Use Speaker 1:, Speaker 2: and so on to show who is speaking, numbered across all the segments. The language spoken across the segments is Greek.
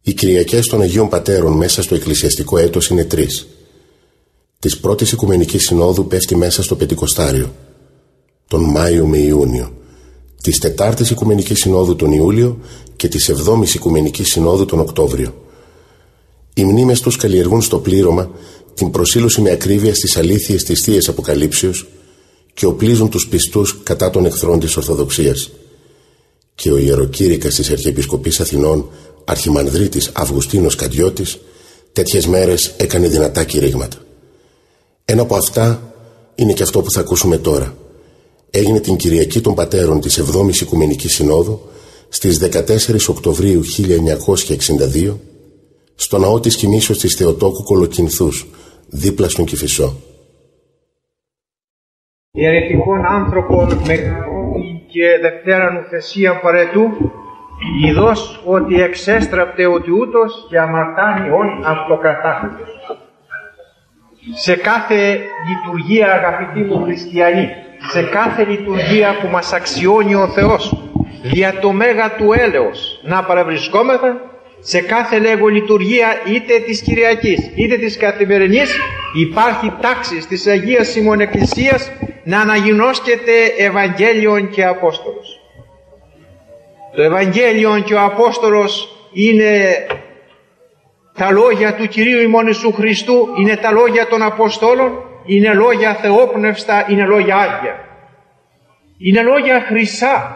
Speaker 1: Οι Κυριακές των Αγίων Πατέρων μέσα στο εκκλησιαστικό έτος είναι 3. Της πρώτης Οικουμενικής Συνόδου πέφτει μέσα στο Πεντηκοστάριο, τον Μάιο με Ιούνιο, της Τετάρτης Οικουμενικής Συνόδου τον Ιούλιο και της 7ης Οικουμενικής Συνόδου τον Οκτώβριο. Οι μνήμες τους καλλιεργούν στο πλήρωμα την προσήλωση με ακρίβεια στις αλήθειες της Θείας Αποκαλύψεως και οπλίζουν τους πιστούς κατά των εχθρών της Ορθοδοξίας. Και ο ιεροκήρυκας της Αρχιεπισκοπής Αθηνών, Αρχιμανδρίτης Αυγουστίνος Καντιώτης, τέτοιες μέρες έκανε δυνατά κηρύγματα. Ένα από αυτά είναι και αυτό που θα ακούσουμε τώρα. Έγινε την Κυριακή των Πατέρων της 7ης Οικουμενικής Συνόδου στις 14 Οκτωβρίου 1962 στο ναό της Κοιμήσεως της Θεοτόκου Κολοκυνθούς, δίπλα στον Κηφισό.
Speaker 2: Αιρετικών άνθρωπον με και δευτέραν ουθεσία παρετού, ειδός ότι εξέστραπτε ότι ούτως και αμαρτάνει όν αυτοκρατάχτος. Σε κάθε λειτουργία, αγαπητοί μου χριστιανοί, σε κάθε λειτουργία που μας αξιώνει ο Θεός, δια το μέγα του έλεος να παραβρισκόμεθα, σε κάθε λέγω λειτουργία είτε της Κυριακής είτε της καθημερινής, υπάρχει τάξη της Αγίας ημών Εκκλησίας να αναγινώσκεται Ευαγγέλιον και Απόστολος. Το Ευαγγέλιον και ο Απόστολος είναι τα λόγια του Κυρίου ημών Ιησού Χριστού, είναι τα λόγια των Αποστόλων, είναι λόγια θεόπνευστα, είναι λόγια άγια. Είναι λόγια χρυσά.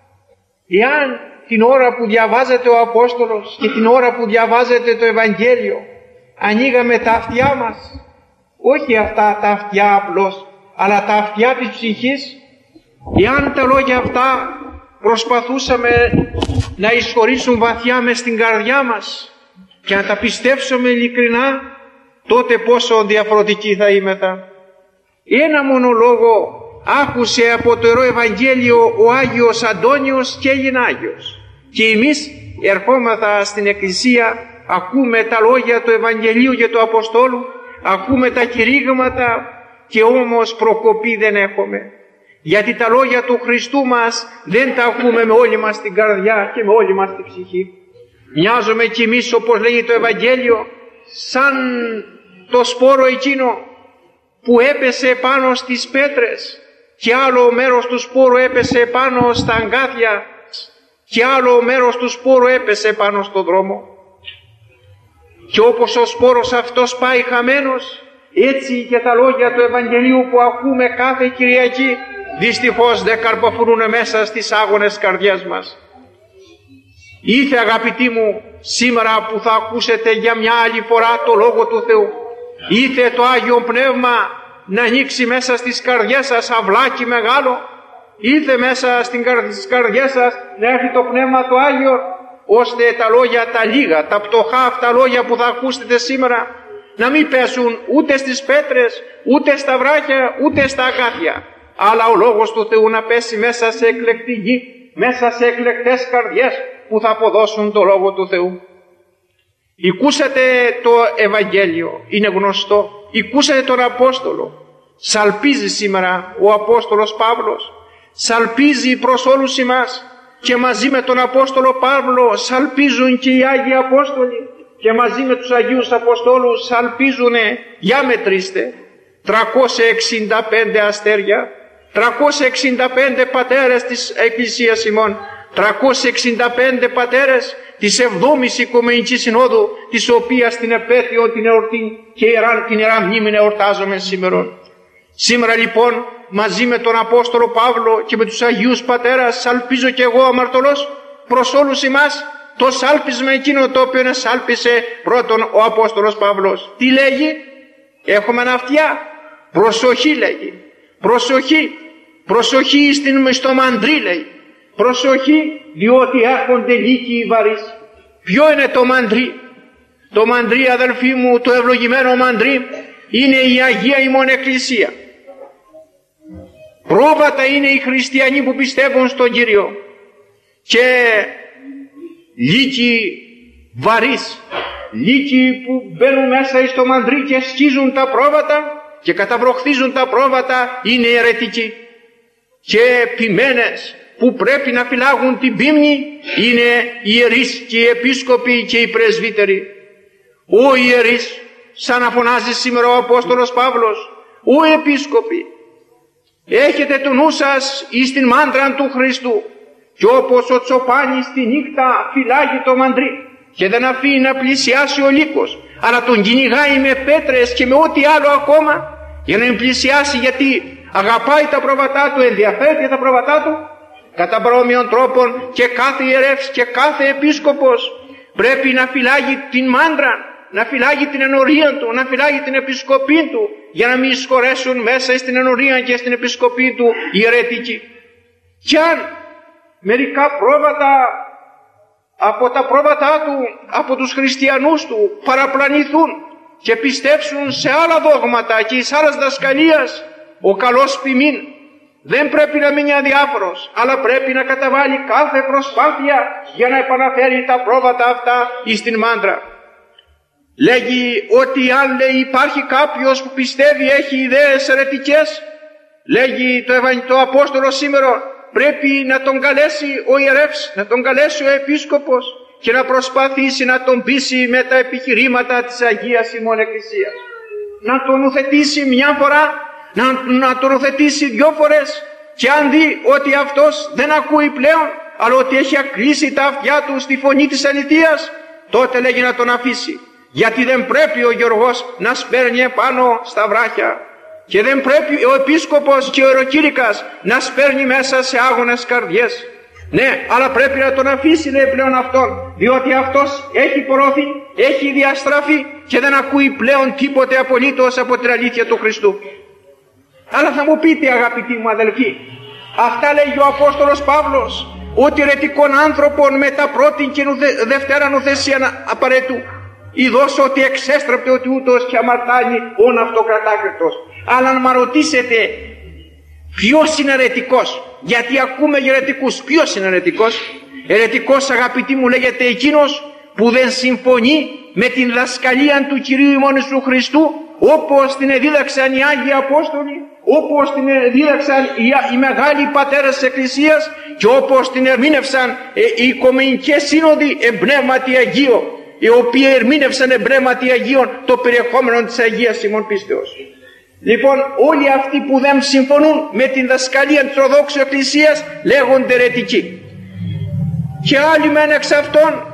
Speaker 2: Εάν την ώρα που διαβάζεται ο Απόστολος και την ώρα που διαβάζεται το Ευαγγέλιο ανοίγαμε τα αυτιά μας, όχι αυτά τα αυτιά απλώς, αλλά τα αυτιά της ψυχής, εάν τα λόγια αυτά προσπαθούσαμε να εισχωρήσουν βαθιά μες στην καρδιά μας και να τα πιστέψουμε ειλικρινά, τότε πόσο διαφορετικοί θα είμεθα. Ένα μόνο λόγο άκουσε από το Ιερό Ευαγγέλιο ο Άγιος Αντώνιος και έγινε Άγιος. Και εμείς ερχόμεθα στην Εκκλησία, ακούμε τα λόγια του Ευαγγελίου και του Αποστόλου, ακούμε τα κηρύγματα και όμως προκοπή δεν έχουμε. Γιατί τα λόγια του Χριστού μας δεν τα ακούμε με όλη μας την καρδιά και με όλη μας την ψυχή. Μοιάζουμε κι εμείς, όπως λέγει το Ευαγγέλιο, σαν το σπόρο εκείνο που έπεσε πάνω στις πέτρες και άλλο μέρος του σπόρου έπεσε πάνω στα αγκάθια και άλλο μέρος του σπόρου έπεσε πάνω στο δρόμο. Και όπως ο σπόρος αυτός πάει χαμένος, έτσι και τα λόγια του Ευαγγελίου που ακούμε κάθε Κυριακή δυστυχώς δεν καρποφορούν μέσα στις άγονες καρδιές μας. Ήθε, αγαπητοί μου, σήμερα που θα ακούσετε για μια άλλη φορά το Λόγο του Θεού, ήθε το Άγιο Πνεύμα να ανοίξει μέσα στις καρδιές σας αυλάκι μεγάλο, ήθε μέσα στις καρδιές σας να έρθει το Πνεύμα το Άγιο, ώστε τα λόγια τα λίγα, τα πτωχά αυτά λόγια που θα ακούσετε σήμερα να μην πέσουν ούτε στις πέτρες, ούτε στα βράχια, ούτε στα αγκάθια, αλλά ο Λόγος του Θεού να πέσει μέσα σε εκλεκτή γη, μέσα σε εκλεκτές καρδιές που θα αποδώσουν το Λόγο του Θεού. Ακούσατε το Ευαγγέλιο, είναι γνωστό, ακούσατε τον Απόστολο. Σαλπίζει σήμερα ο Απόστολος Παύλος, σαλπίζει προς όλους εμάς και μαζί με τον Απόστολο Παύλο σαλπίζουν και οι Άγιοι Απόστολοι και μαζί με τους Αγίους Αποστόλους σαλπίζουνε, για μετρήστε, 365 αστέρια, 365 πατέρες της Εκκλησίας ημών, 365 πατέρες της 7ης Οικουμενικής Συνόδου, της οποίας την επέτειο την εορτή και την Ιερά Μνήμη εορτάζομαι σήμερα. Σήμερα λοιπόν μαζί με τον Απόστολο Παύλο και με τους Αγίους Πατέρας σαλπίζω και εγώ αμαρτωλός προς όλους εμάς το σάλπισμα εκείνο το οποίο σάλπισε πρώτον ο Απόστολος Παύλος. Τι λέγει? Έχουμε αυτιά. Προσοχή λέγει. Προσοχή. Προσοχή στο μαντρί λέει. Προσοχή, διότι έρχονται λύκοι βαρύς. Ποιο είναι το μαντρί? Το μαντρί, αδελφοί μου, το ευλογημένο μαντρί είναι η Αγία ημών Εκκλησία. Πρόβατα είναι οι χριστιανοί που πιστεύουν στον Κύριο και λύκοι βαρύς, λύκοι που μπαίνουν μέσα στο μαντρί και σκίζουν τα πρόβατα και καταβροχθίζουν τα πρόβατα είναι αιρετικοί και ποιμένες που πρέπει να φυλάγουν την πίμνη είναι οι ιερείς και οι επίσκοποι και οι πρεσβύτεροι. Ο ιερείς, σαν να φωνάζει σήμερα ο Απόστολος Παύλος, ο επίσκοποι, έχετε το νου σας εις την μάντρα του Χριστού, και όπως ο τσοπάνης τη νύχτα φυλάγει το μαντρί και δεν αφήνει να πλησιάσει ο λύκος, αλλά τον κυνηγάει με πέτρες και με ό,τι άλλο ακόμα για να μην πλησιάσει, γιατί αγαπάει τα πρόβατά του, ενδιαφέρει για τα πρόβατά του. Κατά παρόμοιων τρόπων και κάθε ιερεύς και κάθε επίσκοπος πρέπει να φυλάγει την μάντρα, να φυλάγει την ενορία του, να φυλάγει την επισκοπή του, για να μην εισχωρέσουν μέσα στην ενορία και στην επισκοπή του οι αιρετικοί. Κι αν μερικά πρόβατα από τα πρόβατά του, από τους χριστιανούς του, παραπλανηθούν και πιστέψουν σε άλλα δόγματα και εις άλλας δασκαλίας, ο καλός ποιμήν δεν πρέπει να μείνει αδιάφορος, αλλά πρέπει να καταβάλει κάθε προσπάθεια για να επαναφέρει τα πρόβατα αυτά εις την μάντρα. Λέγει ότι αν, λέει, υπάρχει κάποιος που πιστεύει, έχει ιδέες αιρετικές, λέγει το Απόστολο σήμερα, πρέπει να τον καλέσει ο ιερεύς, να τον καλέσει ο επίσκοπος και να προσπαθήσει να τον πείσει με τα επιχειρήματα της Αγίας ημών Εκκλησίας. Να τον ουθετήσει μια φορά, να τον ουθετήσει 2 φορές, και αν δει ότι αυτός δεν ακούει πλέον, αλλά ότι έχει ακλείσει τα αυτιά του στη φωνή της αληθείας, τότε λέγει να τον αφήσει. Γιατί δεν πρέπει ο Γεωργός να σπέρνει επάνω στα βράχια, και δεν πρέπει ο επίσκοπος και ο ιεροκήρυκας να σπέρνει μέσα σε άγονες καρδιές. Ναι, αλλά πρέπει να τον αφήσει, λέει, πλέον αυτόν, διότι αυτός έχει πορώθει, έχει διαστραφεί και δεν ακούει πλέον τίποτε απολύτως από την αλήθεια του Χριστού. Αλλά θα μου πείτε, αγαπητοί μου αδελφοί, αυτά λέγει ο Απόστολος Παύλος, ότι αιρετικών άνθρωπων μετά πρώτην και δευτέρα νουθεσίαν απαραίτητου, ειδός ότι εξέστραπτε ότι ούτως και αμαρτάνει όν αυτοκρατάκριτος. Αλλά αν με ρωτήσετε ποιος είναι αιρετικός, γιατί ακούμε για αιρετικούς, ποιος είναι αιρετικός? Αιρετικός, αγαπητοί μου, λέγεται εκείνος που δεν συμφωνεί με την δασκαλία του Κυρίου ημών Ιησού Χριστού, όπως την εδίδαξαν οι Άγιοι Απόστολοι, όπως την εδίδαξαν οι μεγάλοι πατέρες της Εκκλησίας και όπως την ερμήνευσαν οι Οικουμενικές Σύνοδοι εμπνεύματι Αγίο, οι οποίοι ερμήνευσαν εμπνεύματι Αγίων το περιεχόμενο της Αγίας ημών πίστεως. Λοιπόν, όλοι αυτοί που δεν συμφωνούν με την δασκαλία της Ορθοδόξου Εκκλησίας λέγονται αιρετικοί. Και άλλοι μεν εξ αυτών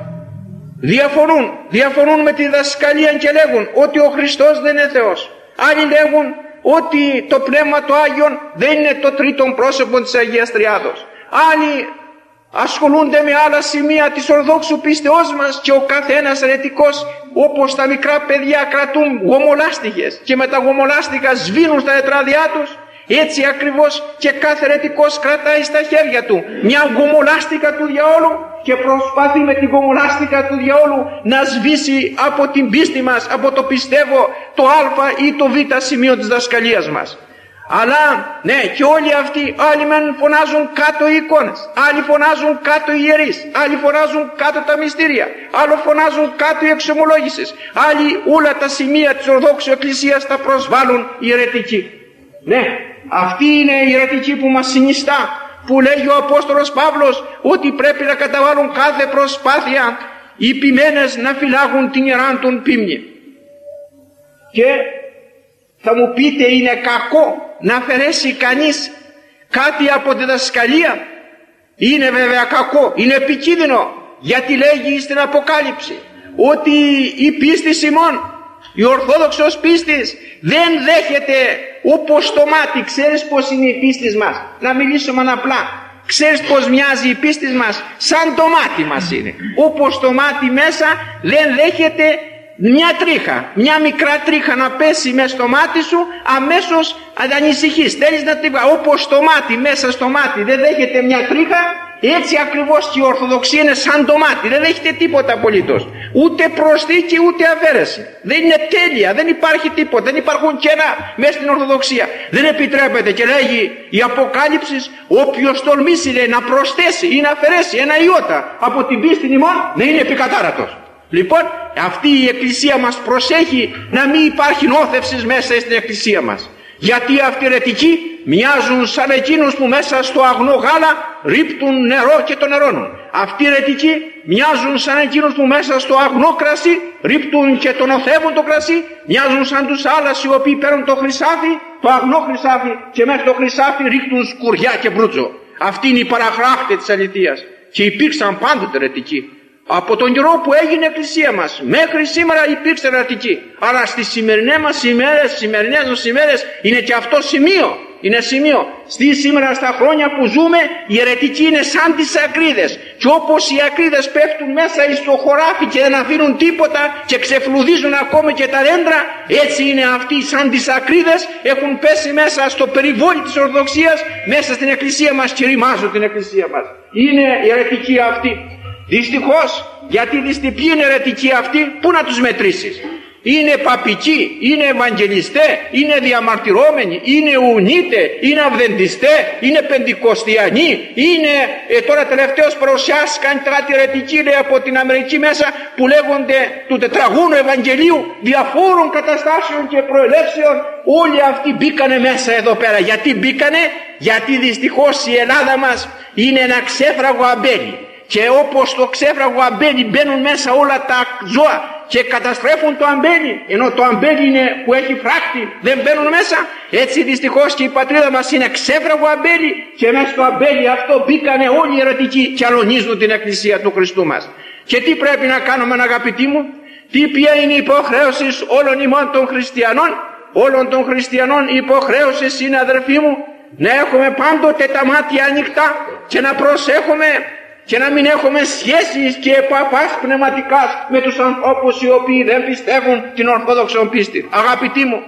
Speaker 2: διαφωνούν με τη δασκαλία και λέγουν ότι ο Χριστός δεν είναι Θεός. Άλλοι λέγουν ότι το Πνεύμα το Άγιον δεν είναι το τρίτον πρόσωπο της Αγίας Τριάδος. Άλλοι ασχολούνται με άλλα σημεία της Ορθόδοξου πίστεώς μας και ο καθένας αιρετικός, όπως τα μικρά παιδιά κρατούν γομολάστιχες και με τα γομολάστιχα σβήνουν στα τετράδια τους, έτσι ακριβώς και κάθε αιρετικός κρατάει στα χέρια του μια γομολάστικα του διαόλου και προσπαθεί με την γομολάστικα του διαόλου να σβήσει από την πίστη μας, από το πιστεύω, το α ή το β σημείο της δασκαλίας μας. Αλλά ναι, και όλοι αυτοί, άλλοι μεν φωνάζουν κάτω οι εικόνες, άλλοι φωνάζουν κάτω οι ιερείς, άλλοι φωνάζουν κάτω τα μυστήρια, άλλοι φωνάζουν κάτω οι εξομολόγησες, άλλοι όλα τα σημεία της Ορθόδοξου Εκκλησίας τα προσβάλλουν οι αιρετικοί. Ναι, αυτή είναι η αιρετική που μας συνιστά, που λέγει ο Απόστολος Παύλος ότι πρέπει να καταβάλουν κάθε προσπάθεια οι ποιμένες να φυλάγουν την ιεράν των πίμνη. Και θα μου πείτε, είναι κακό να αφαιρέσει κανείς κάτι από τη δασκαλία? Είναι βέβαια κακό, είναι επικίνδυνο, γιατί λέγει στην Αποκάλυψη ότι η πίστη ημών, η ορθόδοξος πίστης, δεν δέχεται όπως το μάτι. Ξέρεις πως είναι η πίστη μας? Να μιλήσουμε απλά. Ξέρεις πως μοιάζει η πίστη μας? Σαν το μάτι μας είναι. Όπως το μάτι μέσα δεν δέχεται μια τρίχα, μια μικρά τρίχα να πέσει μέσα στο μάτι σου, αμέσως ανησυχείς, θέλεις να τη βγάλεις. Όπως το μάτι, μέσα στο μάτι δεν δέχεται μια τρίχα, έτσι ακριβώς και η Ορθοδοξία είναι σαν το μάτι, δεν δέχεται τίποτα απολύτως, ούτε προσθήκη ούτε αφαίρεση, δεν είναι τέλεια, δεν υπάρχει τίποτα, δεν υπάρχουν κενά μέσα στην Ορθοδοξία, δεν επιτρέπεται. Και λέγει η Αποκάλυψη, όποιος τολμήσει, λέει, να προσθέσει ή να αφαιρέσει ένα ιότα από την πίστη ημών, να είναι επικατάρατος. Λοιπόν, αυτή η Εκκλησία μας προσέχει να μην υπάρχει νόθευση μέσα στην Εκκλησία μας, γιατί αυτοί οι αιρετικοί μοιάζουν σαν εκείνους που μέσα στο αγνό γάλα ρίπτουν νερό και το νερώνουν. Αυτοί οι αιρετικοί μοιάζουν σαν εκείνους που μέσα στο αγνό κρασί ρίπτουν και τον οθεύουν το κρασί. Μοιάζουν σαν τους άλλους οι οποίοι παίρνουν το χρυσάφι, το αγνό χρυσάφι, και μέσα στο χρυσάφι ρίχνουν σκουριά και μπρούτζο. Αυτοί είναι οι παραχράκτες της αληθείας και υπήρξαν πάντοτε αιρετικοί. Από τον καιρό που έγινε η εκκλησία μας μέχρι σήμερα υπήρξε αιρετική. Αλλά στις σημερινές μας ημέρες είναι και αυτό σημείο. Είναι σημείο. Σήμερα στα χρόνια που ζούμε οι αιρετικοί είναι σαν τις ακρίδες. Και όπως οι ακρίδες πέφτουν μέσα στο χωράφι και δεν αφήνουν τίποτα και ξεφλουδίζουν ακόμη και τα δέντρα, έτσι είναι αυτοί σαν τις ακρίδες, έχουν πέσει μέσα στο περιβόλι της Ορθοδοξίας, μέσα στην εκκλησία μας και ρημάζουν την εκκλησία μας. Είναι οι αιρετικοί αυτοί. Δυστυχώς, γιατί ποιοι είναι αιρετικοί αυτοί, πού να τους μετρήσεις? Είναι παπικοί, είναι ευαγγελιστές, είναι διαμαρτυρόμενοι, είναι ουνίτε, είναι αυδεντιστές, είναι πεντηκοστιανοί, είναι τώρα τελευταίως παρουσιάσει κάνει κάτι αιρετική, λέει, από την Αμερική μέσα, που λέγονται του τετραγούνου Ευαγγελίου, διαφόρων καταστάσεων και προελεύσεων. Όλοι αυτοί μπήκανε μέσα εδώ πέρα. Γιατί μπήκανε? Γιατί δυστυχώς η Ελλάδα μας είναι ένα ξέφραγο αμπέλι. Και όπως το ξέφραγο αμπέλι μπαίνουν μέσα όλα τα ζώα και καταστρέφουν το αμπέλι, ενώ το αμπέλι είναι που έχει φράκτη, δεν μπαίνουν μέσα. Έτσι δυστυχώς και η πατρίδα μας είναι ξέφραγο αμπέλι, και μέσα στο αμπέλι αυτό μπήκανε όλοι οι αιρετικοί και αλωνίζουν την εκκλησία του Χριστού μας. Και τι πρέπει να κάνουμε, αγαπητοί μου? Ποια είναι η υποχρέωση όλων ημών των χριστιανών? Όλων των χριστιανών η υποχρέωση είναι, αδερφοί μου, να έχουμε πάντοτε τα μάτια ανοιχτά και να προσέχουμε και να μην έχουμε σχέσεις και επαφάς πνευματικάς με τους ανθρώπους οι οποίοι δεν πιστεύουν την ορθόδοξο πίστη. Αγαπητοί μου,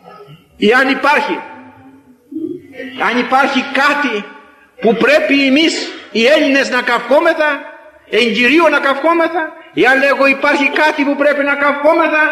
Speaker 2: αν υπάρχει κάτι που πρέπει εμείς οι Έλληνες να καυχόμεθα, εν κυρίω να καυχόμεθα, εάν λέγω υπάρχει κάτι που πρέπει να καυχόμεθα,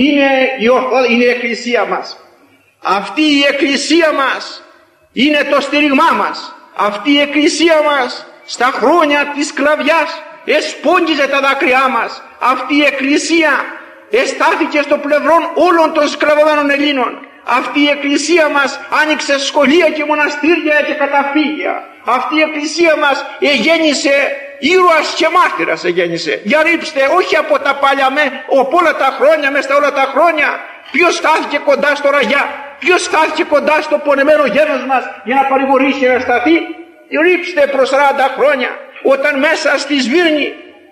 Speaker 2: είναι η εκκλησία μας. Αυτή η εκκλησία μας είναι το στήριγμά μας. Αυτή η εκκλησία μας στα χρόνια της σκλαβιάς εσπόγγιζε τα δάκρυά μας. Αυτή η εκκλησία εστάθηκε στο πλευρό όλων των σκλαβωμένων Ελλήνων. Αυτή η εκκλησία μας άνοιξε σχολεία και μοναστήρια και καταφύγια. Αυτή η εκκλησία μας εγέννησε ήρωας και μάρτυρας εγέννησε. Για ρίψτε, όχι από τα παλιά από όλα τα χρόνια, μέσα στα όλα τα χρόνια, ποιος στάθηκε κοντά στο ραγιά, ποιος στάθηκε κοντά στο πονεμένο γένος μας για να παρηγορήσει να σταθεί? Ρίψτε προς 40 χρόνια, όταν μέσα στη Σμύρνη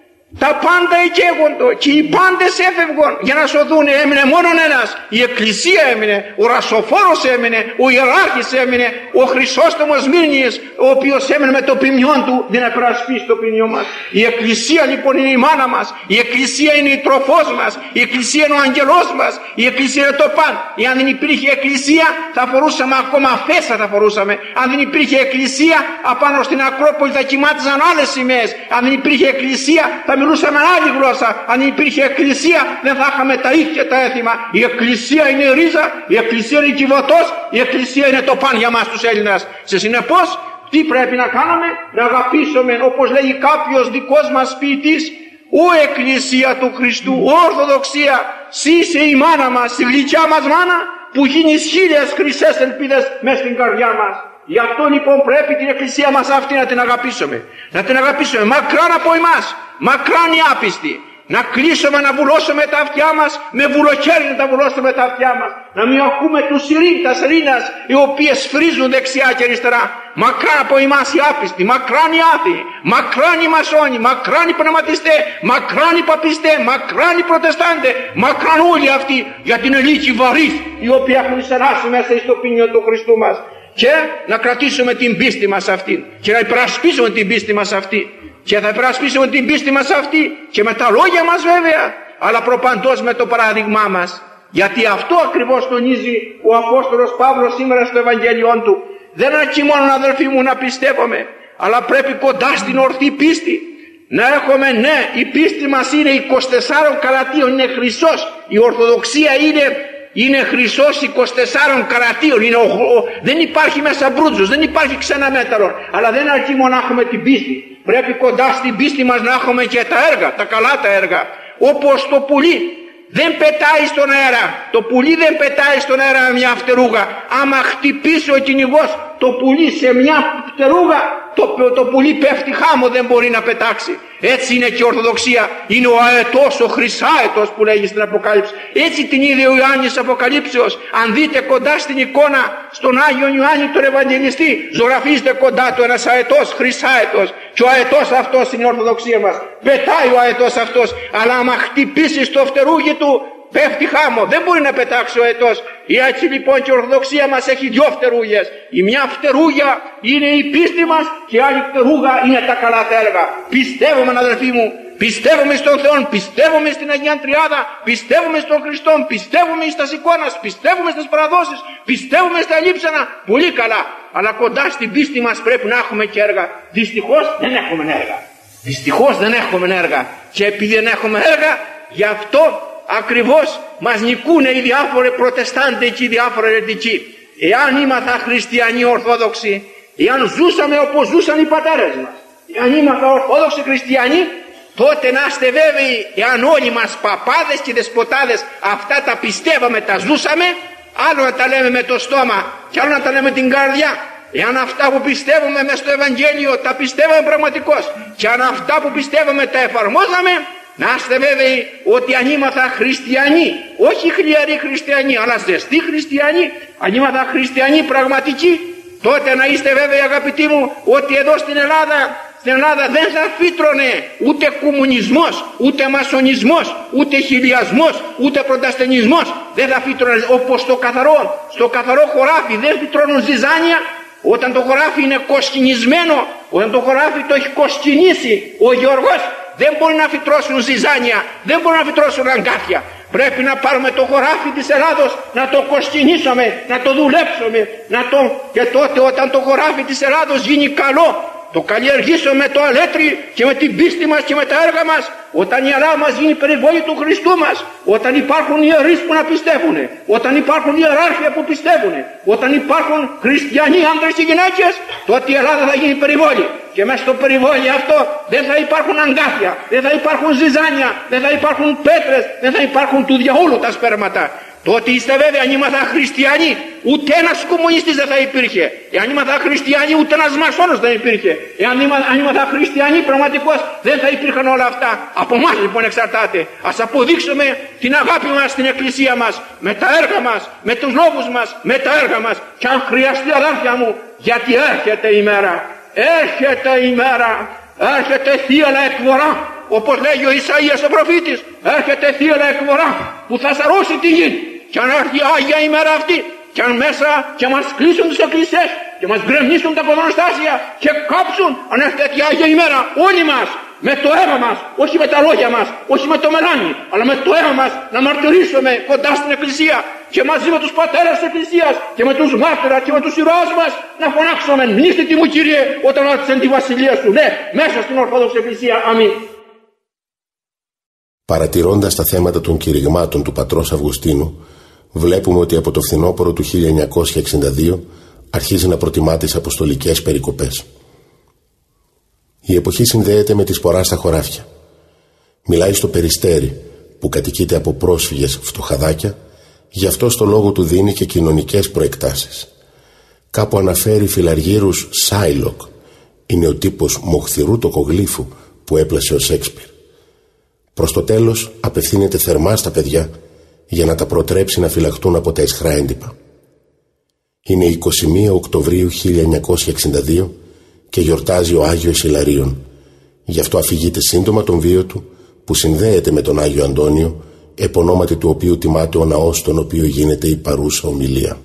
Speaker 2: τα πάντα εκαίγοντο και οι πάντες έφευγαν για να σωθούν. Έμεινε μόνον ένας, η εκκλησία έμεινε, ο Ρασοφόρος έμεινε, ο ιεράρχης έμεινε, ο Χρυσόστομος Σμύρνης, ο οποίος έμεινε με το ποιμιόν του για να περασπίσει το ποιμιό μας. Η εκκλησία λοιπόν είναι η μάνα μας, η εκκλησία είναι η τροφός μας, η εκκλησία είναι ο αγγελός μας, η εκκλησία είναι το παν. Εάν δεν υπήρχε εκκλησία θα φορούσαμε ακόμα φέσα, θα φορούσαμε. Αν δεν υπήρχε εκκλησία, απάνω στην Ακρόπολη θα κοιμάτιζαν άλλες σημαίες. Αν δεν υπήρχε εκκλησία θα μιλούσαμε άλλη γλώσσα. Αν υπήρχε εκκλησία δεν θα είχαμε τα ίδια τα έθιμα. Η εκκλησία είναι η ρίζα, η εκκλησία είναι η κυβωτός, η εκκλησία είναι το παν για μας τους Έλληνες. Σε συνεπώς τι πρέπει να κάνουμε? Να αγαπήσουμε, όπως λέει κάποιος δικός μας ποιητής, «Ω εκκλησία του Χριστού, ο Ορθοδοξία, σύ είσαι η μάνα μας, η γλυκιά μας μάνα, που γίνεις χίλιες χρυσές ελπίδες μες στην καρδιά μας». Γι' αυτό λοιπόν πρέπει την εκκλησία μας αυτή να την αγαπήσουμε. Να την αγαπήσουμε μακράν από εμάς, μακράν οι άπιστοι. Να κλείσουμε, να βουλώσουμε τα αυτιά μας, με βουλοχέρι να τα βουλώσουμε τα αυτιά μας. Να μην ακούμε τους σιρήνες οι οποίες φρίζουν δεξιά και αριστερά. Μακράν από εμάς οι άπιστοι, μακράν οι άθεοι, μακράν οι μασόνοι, μακράν οι πνευματιστές, μακράν οι παπιστές, μακράν οι προτεστάντες, μακράν όλοι αυτοί για την ελίκη βαρύς η οποία έχουν εισεράσει μέσα στο ποινιό του Χριστού μας. Και να κρατήσουμε την πίστη μας αυτή και να υπερασπίσουμε την πίστη μας αυτή. Και θα υπερασπίσουμε την πίστη μας αυτή και με τα λόγια μας βέβαια, αλλά προπαντός με το παράδειγμά μας. Γιατί αυτό ακριβώς τονίζει ο Απόστολος Παύλος σήμερα στο Ευαγγέλιόν του. Δεν αρκεί μόνο, αδελφοί μου, να πιστεύουμε, αλλά πρέπει κοντά στην ορθή πίστη να έχουμε, ναι, η πίστη μας είναι 24 καρατίων, είναι χρυσός. Η Ορθοδοξία είναι χρυσός 24 καρατίων, δεν υπάρχει μέσα μπρούτζος, δεν υπάρχει ξένα μέταλλο. Αλλά δεν αρκεί μόνο να έχουμε την πίστη. Πρέπει κοντά στην πίστη μας να έχουμε και τα έργα, τα καλά τα έργα. Όπως το πουλί Δεν πετάει στον αέρα. Το πουλί δεν πετάει στον αέρα με μια φτερούγα. Άμα χτυπήσει ο κυνηγός το πουλί σε μια φτερούγα, το πουλί πέφτει χάμω, δεν μπορεί να πετάξει. Έτσι είναι και η Ορθοδοξία. Είναι ο αετός, ο χρυσάετος που λέγει στην Αποκάλυψη. Έτσι την είδε ο Ιωάννης Αποκαλύψεως. Αν δείτε κοντά στην εικόνα στον Άγιον Ιωάννη τον Ευαγγελιστή, ζωγραφίζεται κοντά του ένας αετός, χρυσάετος. Και ο αετός αυτός είναι η Ορθοδοξία μας. Πετάει ο αετός αυτός, αλλά άμα χτυπήσει στο φτερούγι του, πέφτει χάμω, δεν μπορεί να πετάξει ο αετός. Έτσι λοιπόν και η Ορθοδοξία μας έχει δυο φτερούγες. Η μια φτερούγια είναι η πίστη μας και η άλλη φτερούγα είναι τα καλά τα έργα. Πιστεύουμε, αδελφοί μου, πιστεύουμε στον Θεό, πιστεύουμε στην Αγία Τριάδα, πιστεύουμε στον Χριστό, πιστεύουμε στις εικόνες, πιστεύουμε στις παραδόσεις, πιστεύουμε στα λείψανα. Πολύ καλά, αλλά κοντά στην πίστη μας πρέπει να έχουμε και έργα. Δυστυχώς δεν έχουμε έργα. Δυστυχώς δεν έχουμε έργα. Και επειδή δεν έχουμε έργα, γι' αυτό ακριβώς μας νικούνε οι διάφοροι προτεστάντες και οι διάφοροι αιρετικοί. Εάν ήμαθα χριστιανοί ορθόδοξοι, εάν ζούσαμε όπως ζούσαν οι πατέρες μας, εάν ήμαθα ορθόδοξοι χριστιανοί, τότε να είστε βέβαιοι, εάν όλοι μας παπάδες και δεσποτάδες αυτά τα πιστεύαμε, τα ζούσαμε, άλλο να τα λέμε με το στόμα και άλλο να τα λέμε την καρδιά. Εάν αυτά που πιστεύουμε μες στο Ευαγγέλιο τα πιστεύαμε πραγματικώς και αν αυτά που πιστεύαμε τα εφαρμόζαμε, να είστε βέβαιοι ότι αν ήμαθα χριστιανοί, όχι χλιαροί χριστιανοί, αλλά ζεστοί χριστιανοί, αν ήμαθα χριστιανοί πραγματικοί, τότε να είστε βέβαιοι, αγαπητοί μου, ότι εδώ στην Ελλάδα δεν θα φύτρωνε ούτε κομμουνισμός, ούτε μασονισμός, ούτε χιλιασμός, ούτε προταστενισμός. Δεν θα φύτρωνε όπως στο καθαρό χωράφι δεν φυτρώνουν ζυζάνια. Όταν το χωράφι είναι κοσκινισμένο, όταν το χωράφι το έχει κοσκινήσει ο Γιώργος, δεν μπορεί να φυτρώσουν ζυζάνια, δεν μπορεί να φυτρώσουν αγκάθια. Πρέπει να πάρουμε το χωράφι της Ελλάδος, να το κοσκινήσουμε, να το δουλέψουμε, και τότε όταν το χωράφι της Ελλάδος γίνει καλό, το καλλιεργήσουμε με το αλέτρι και με την πίστη μας και με τα έργα μας, όταν η Ελλάδα μας γίνει περιβόλη του Χριστού μας, όταν υπάρχουν ιερείς που να πιστεύουν, όταν υπάρχουν ιεράρχια που πιστεύουν, όταν υπάρχουν χριστιανοί άντρες και γυναίκες, τότε η Ελλάδα θα γίνει περιβόλη. Και μέσα στο περιβόλι αυτό δεν θα υπάρχουν αγκάθια, δεν θα υπάρχουν ζυζάνια, δεν θα υπάρχουν πέτρες, δεν θα υπάρχουν του διαόλου τα σπέρματα. Τότε είστε βέβαιοι, αν ήμασταν χριστιανοί, ούτε ένας κομμουνιστής δεν θα υπήρχε. Εάν ήμασταν χριστιανοί, ούτε ένας μασόνος δεν υπήρχε. Εάν ήμασταν χριστιανοί, πραγματικώς δεν θα υπήρχαν όλα αυτά. Από εμάς λοιπόν εξαρτάται. Ας αποδείξουμε την αγάπη μας στην Εκκλησία μας, με τα έργα μας, με τους λόγους μας, με τα έργα μας. Και αν χρειαστεί, αδέρφια μου, γιατί έρχεται η μέρα. Έρχεται η μέρα. Έρχεται θύελλα εκβορά. Όπως λέγει ο Ισαΐας ο προφήτης, έρχεται θύελλα εκβορά που θα σαρώσει τη γη. Και αν έρθει Άγια η μέρα αυτή, και αν μέσα και μας κλείσουν τις εκκλησίες και μας γκρεμίσουν τα ποδονοστάσια και κάψουν, αν έρθει τέτοια Άγια ημέρα, όλοι μας με το αίμα μας, όχι με τα λόγια μας, όχι με το μελάνι, αλλά με το αίμα μας να μαρτυρήσουμε κοντά στην Εκκλησία και μαζί με τους πατέρες της Εκκλησίας και με τους μάρτυρας και με τους ηρώες μας να φωνάξουμε μνήστητη μου Κύριε όταν άρχισε τη βασιλεία σου. Ναι, μέσα στην Ορθόδοξη Εκκλησία. Αμήν.
Speaker 1: Παρατηρώντας τα θέματα των κηρυγμάτων του πατρός Αυγουστίνου, βλέπουμε ότι από το φθινόπωρο του 1962 αρχίζει να προτιμά τις αποστολικές περικοπές. Η εποχή συνδέεται με τη σπορά στα χωράφια. Μιλάει στο Περιστέρι, που κατοικείται από πρόσφυγες φτωχαδάκια, γι' αυτό στο λόγο του δίνει και κοινωνικές προεκτάσεις. Κάπου αναφέρει φιλαργύρους Σάιλοκ, είναι ο τύπος μοχθηρού τοκογλύφου που έπλασε ο Σέξπιρ. Προς το τέλος απευθύνεται θερμά στα παιδιά για να τα προτρέψει να φυλαχτούν από τα αισχρά έντυπα. Είναι 21 Οκτωβρίου 1962 και γιορτάζει ο Άγιος Ιλαρίων. Γι' αυτό αφηγείται σύντομα τον βίο του που συνδέεται με τον Άγιο Αντώνιο, επωνόματι του οποίου τιμάται ο ναός στον οποίο γίνεται η παρούσα ομιλία.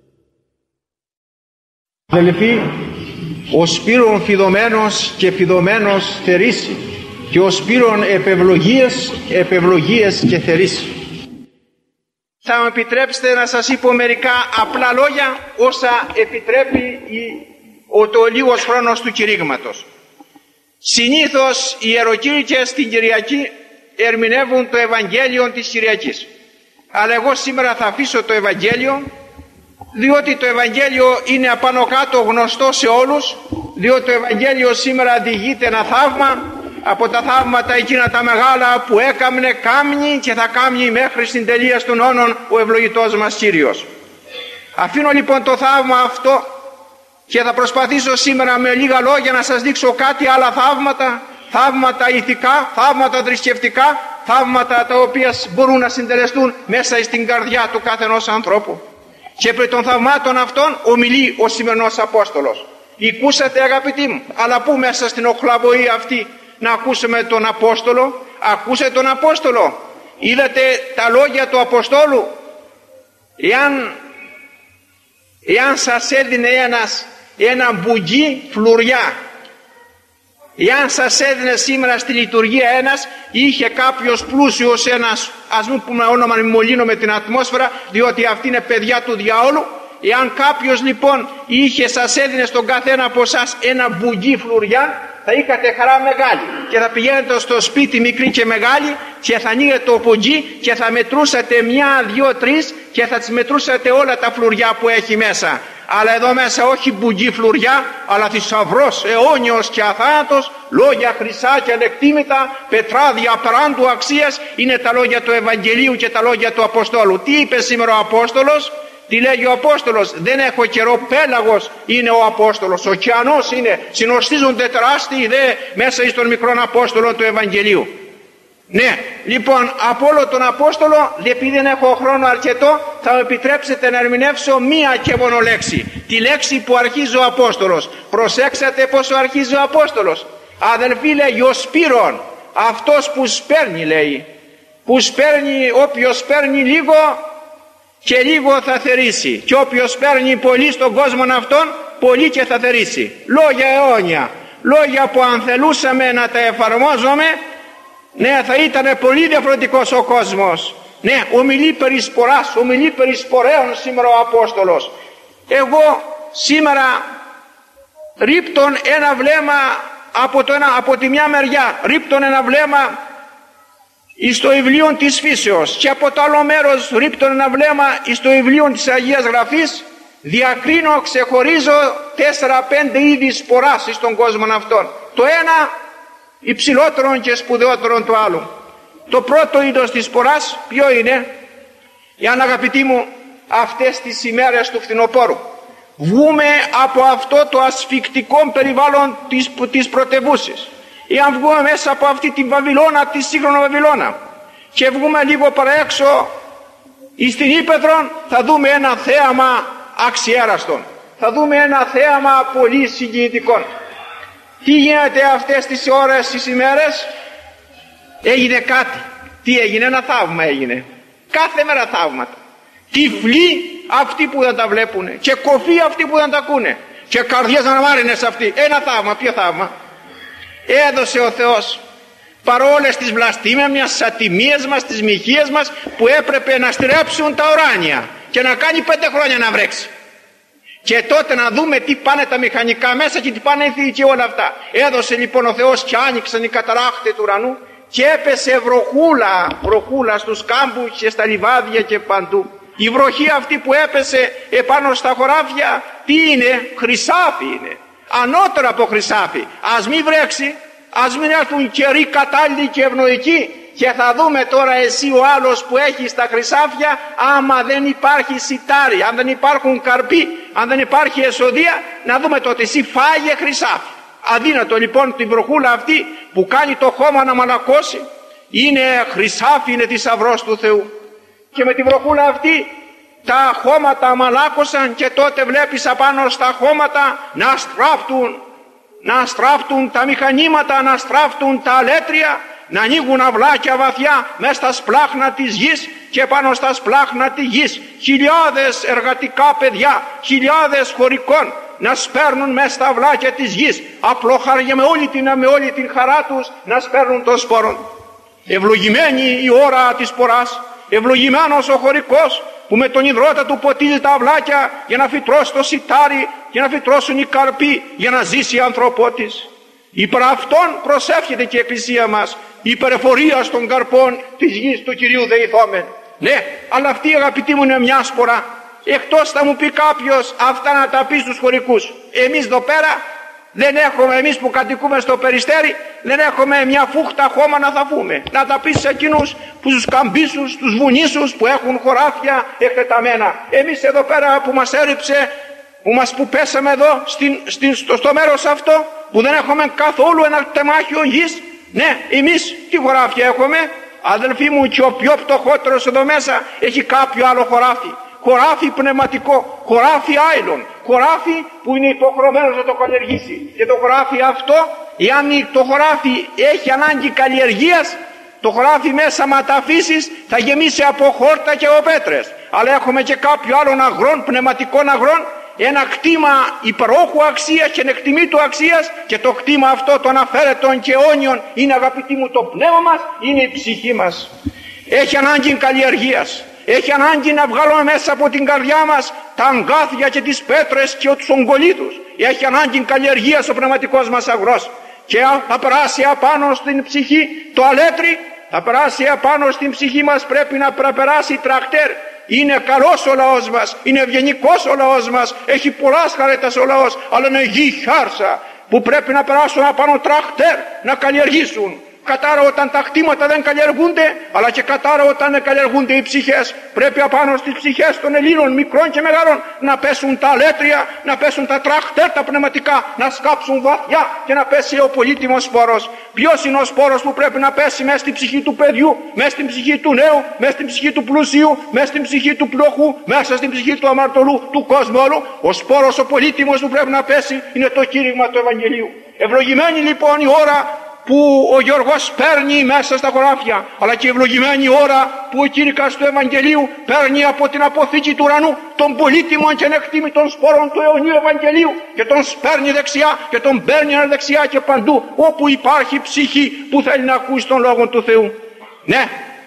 Speaker 2: Αδελφοί, ο Σπύρον φιδωμένος και φιδωμένος θερήσει και ο Σπύρον επευλογίες και θερήσει. Θα μου επιτρέψετε να σας πω μερικά απλά λόγια όσα επιτρέπει το λίγος χρόνος του κηρύγματος. Συνήθως οι ιεροκήρυκες την Κυριακή ερμηνεύουν το Ευαγγέλιο της Κυριακής. Αλλά εγώ σήμερα θα αφήσω το Ευαγγέλιο, διότι το Ευαγγέλιο είναι απάνω κάτω γνωστό σε όλους, διότι το Ευαγγέλιο σήμερα διηγείται ένα θαύμα, από τα θαύματα εκείνα τα μεγάλα που έκαμνε, κάμνει και θα κάμνει μέχρι στην τελεία των αιώνων ο ευλογητός μας Κύριος. Αφήνω λοιπόν το θαύμα αυτό και θα προσπαθήσω σήμερα με λίγα λόγια να σας δείξω κάτι άλλα θαύματα, θαύματα ηθικά, θαύματα θρησκευτικά, θαύματα τα οποία μπορούν να συντελεστούν μέσα στην καρδιά του καθενός ανθρώπου. Και περί των θαυμάτων αυτών ομιλεί ο σημερινός Απόστολος. Ακούσατε αγαπητοί μου, αλλά πού μέσα στην οχλαβοή αυτή να ακούσουμε τον Απόστολο? Ακούσατε τον Απόστολο? Είδατε τα λόγια του Αποστόλου? Εάν σας έδινε ένα μπουγί φλουριά, εάν σας έδινε σήμερα στη λειτουργία είχε κάποιος πλούσιος ας μην πούμε όνομα, να μολύνω με την ατμόσφαιρα, διότι αυτή είναι παιδιά του διαόλου. Εάν κάποιος λοιπόν σας έδινε στον καθένα από εσάς ένα μπουγί φλουριά, θα είχατε χαρά μεγάλη και θα πηγαίνετε στο σπίτι μικρή και μεγάλη και θα ανοίγετε το μπουγί και θα μετρούσατε 1, 2, 3 και θα τις μετρούσατε όλα τα φλουριά που έχει μέσα. Αλλά εδώ μέσα όχι μπουγί φλουριά, αλλά θησαυρός αιώνιος και αθάνατος, λόγια χρυσά και ανεκτήμητα, πετράδια απαράντου αξίας, είναι τα λόγια του Ευαγγελίου και τα λόγια του Αποστόλου. Τι είπε σήμερα ο Απόστολος? Τι λέγει ο Απόστολος? Δεν έχω καιρό, πέλαγος είναι ο Απόστολος, ωκεανός είναι, συνοστίζονται τεράστιοι δε μέσα στον μικρόν Απόστολο του Ευαγγελίου. Ναι, λοιπόν, από όλο τον Απόστολο, επειδή δεν έχω χρόνο αρκετό, θα μου επιτρέψετε να ερμηνεύσω μία και μόνο λέξη. Τη λέξη που αρχίζει ο Απόστολος. Προσέξατε πόσο αρχίζει ο Απόστολος. Αδελφοί, λέγει ο Σπύρων, αυτός που σπέρνει, λέει. Που σπέρνει, όποιος παίρνει λίγο και λίγο θα θερήσει. Και όποιος παίρνει πολύ στον κόσμο αυτόν, πολύ και θα θερήσει. Λόγια αιώνια. Λόγια που αν θελούσαμε να τα εφαρμόζουμε, ναι, θα ήταν πολύ διαφορετικός ο κόσμος. Ναι, ομιλεί περί σποράς, ομιλεί περί σπορέων σήμερα ο Απόστολος. Εγώ σήμερα ρίπτον ένα βλέμμα από τη μια μεριά, ρίπτον ένα βλέμμα εις το βιβλίο της φύσεως και από το άλλο μέρος ρίπτον ένα βλέμμα εις το βιβλίο της Αγίας Γραφής. Διακρίνω, ξεχωρίζω 4-5 είδη σποράς στον κόσμο αυτόν. Το ένα υψηλότερον και σπουδαιότερον του άλλου. Το πρώτο είδος της σποράς ποιο είναι? Εάν αγαπητοί μου αυτές τις ημέρες του φθινοπόρου βγούμε από αυτό το ασφικτικό περιβάλλον της πρωτευούσης, εάν βγούμε μέσα από αυτή την Βαβυλώνα, τη σύγχρονη Βαβυλώνα, και βγούμε λίγο παραέξω στην Ύπαιθρο, θα δούμε ένα θέαμα αξιέραστον, θα δούμε ένα θέαμα πολύ συγκινητικό. Τι γίνεται αυτές τις ώρες, τις ημέρες? Έγινε κάτι. Τι έγινε? Ένα θαύμα έγινε. Κάθε μέρα θαύματα. Τυφλοί αυτοί που δεν τα βλέπουνε και κοφοί αυτοί που δεν τα ακούνε και καρδιές αναμάρινες αυτοί. Ένα θαύμα. Ποιο θαύμα? Έδωσε ο Θεός παρόλες τις βλαστήμες, τις ατιμίες μας, τις μοιχείες μας, που έπρεπε να στρέψουν τα ουράνια και να κάνει 5 χρόνια να βρέξει. Και τότε να δούμε τι πάνε τα μηχανικά μέσα και τι πάνε οι θείοι και όλα αυτά. Έδωσε λοιπόν ο Θεός και άνοιξαν οι καταράχτες του ουρανού και έπεσε βροχούλα στους κάμπους και στα λιβάδια και παντού. Η βροχή αυτή που έπεσε επάνω στα χωράφια, τι είναι? Χρυσάφι είναι. Ανώτερο από χρυσάφι. Ας μην βρέξει, ας μην έρθουν καιροί κατάλληλοι και ευνοϊκοί, και θα δούμε τώρα εσύ ο άλλος που έχει τα χρυσάφια, άμα δεν υπάρχει σιτάρι, αν δεν υπάρχουν καρποί, αν δεν υπάρχει εσοδεία, να δούμε τότε εσύ φάγε χρυσάφι. Αδύνατο λοιπόν την βροχούλα αυτή που κάνει το χώμα να μαλακώσει, είναι χρυσάφι, είναι θησαυρός του Θεού. Και με τη βροχούλα αυτή τα χώματα μαλάκωσαν και τότε βλέπεις απάνω στα χώματα να στράφτουν τα μηχανήματα, να στράφτουν τα αλέτρια, να ανοίγουν αυλάκια βαθιά μέσα στα σπλάχνα της γης, και πάνω στα σπλάχνα της γης χιλιάδες εργατικά παιδιά, χιλιάδες χωρικών να σπέρνουν μέσα στα αυλάκια της γης απλόχαρια με όλη την χαρά τους να σπέρνουν το σπόρο. Ευλογημένη η ώρα της σποράς, ευλογημένος ο χωρικός που με τον υδρότα του ποτίζει τα αυλάκια για να φυτρώσει το σιτάρι, για να φυτρώσουν οι καρποί, για να ζήσει η ανθρωπότης. Υπέρ αυτών προσεύχεται και η Εκκλησία μας, υπερεφορία των καρπών της γης του Κυρίου δεηθόμεν. Ναι, αλλά αυτή αγαπητοί μου είναι μια σπορά. Εκτός θα μου πει κάποιος αυτά να τα πει στους χωρικούς. Εμείς εδώ πέρα Δεν έχουμε εμείς που κατοικούμε στο Περιστέρι, δεν έχουμε μια φούχτα χώμα να θαφούμε. Να τα πεις σε εκείνους που τους καμπίσους, τους βουνίσους που έχουν χωράφια εκτεταμένα. Εμείς εδώ πέρα που μας έριψε, που πέσαμε εδώ στο μέρος αυτό, που δεν έχουμε καθόλου ένα τεμάχιο γης, ναι, εμείς τι χωράφια έχουμε? Αδελφοί μου, και ο πιο πτωχότερος εδώ μέσα έχει κάποιο άλλο χωράφι. Χωράφι πνευματικό, χωράφι άειλον, χωράφι που είναι υποχρεωμένος να το καλλιεργήσει. Και το χωράφι αυτό, εάν το χωράφι έχει ανάγκη καλλιεργίας, το χωράφι μέσα μα τα αφήσεις θα γεμίσει από χόρτα και από πέτρες. Αλλά έχουμε και κάποιο άλλον αγρόν, πνευματικών αγρόν, ένα κτήμα υπερόχου αξίας και ανεκτιμήτου αξίας, και το κτήμα αυτό το αναφέρετον και αιώνιον είναι, αγαπητοί μου, το πνεύμα μας, είναι η ψυχή μας. Έχει ανάγκη καλλιεργίας. Έχει ανάγκη να βγάλουμε μέσα από την καρδιά μας τα αγκάθια και τις πέτρες και τους ογκολίδους. Έχει ανάγκη καλλιεργίας ο πνευματικός μας αγρός. Και θα περάσει απάνω στην ψυχή το αλέτρι, θα περάσει απάνω στην ψυχή μας, πρέπει να περάσει τρακτέρ. Είναι καλός ο λαός μας, είναι ευγενικός ο λαός μας, έχει πολλά χαρέτας ο λαός, αλλά είναι γη χάρσα που πρέπει να περάσουν απάνω τρακτέρ να καλλιεργήσουν. Κατάρα όταν τα κτήματα δεν καλλιεργούνται, αλλά και κατάρα όταν δεν καλλιεργούνται οι ψυχές. Πρέπει απάνω στις ψυχές των Ελλήνων, μικρών και μεγάλων, να πέσουν τα αλέτρια, να πέσουν τα τρακτέρ τα πνευματικά, να σκάψουν βαθιά και να πέσει ο πολύτιμος σπόρος. Ποιος είναι ο σπόρος που πρέπει να πέσει μέσα στην ψυχή του παιδιού, μέσα στην ψυχή του νέου, μέσα στην ψυχή του πλουσίου, μέσα στην ψυχή του πτωχού, μέσα στην ψυχή του αμαρτωλού, του κόσμου όλου? Ο σπόρος ο πολύτιμος που πρέπει να πέσει είναι το κήρυγμα του Ευαγγελίου. Ευλογημένη λοιπόν η ώρα που ο Γιώργος παίρνει μέσα στα χωράφια, αλλά και ευλογημένη η ώρα που ο κήρυκας του Ευαγγελίου παίρνει από την αποθήκη του ουρανού των πολύτιμων και ανεκτήμητων σπόρων του αιωνίου Ευαγγελίου και τον σπέρνει δεξιά και τον παίρνει δεξιά και παντού όπου υπάρχει ψυχή που θέλει να ακούσει τον Λόγο του Θεού. Ναι,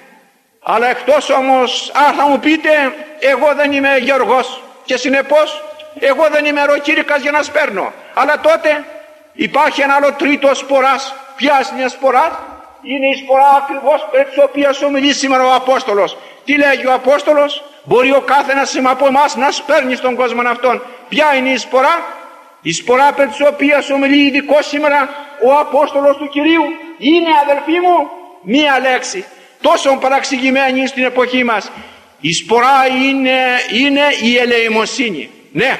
Speaker 2: αλλά εκτός όμως, θα μου πείτε, εγώ δεν είμαι Γιώργος και συνεπώς εγώ δεν είμαι ροκήρυκας για να σπέρνω. Αλλά τότε υπάρχει ένα άλλο τρίτο σποράς. Ποια είναι η σπορά? Είναι η σπορά ακριβώς περί της οποίας ομιλεί σήμερα ο Απόστολος. Τι λέγει ο Απόστολος? Μπορεί ο κάθενας από εμάς να σπέρνει στον κόσμο αυτόν. Ποια είναι η σπορά? Η σπορά περί της οποίας ομιλεί ειδικώς σήμερα ο Απόστολος του Κυρίου είναι, αδελφοί μου, μία λέξη, τόσο παραξηγημένη στην εποχή μας. Η σπορά είναι η ελεημοσύνη. Ναι,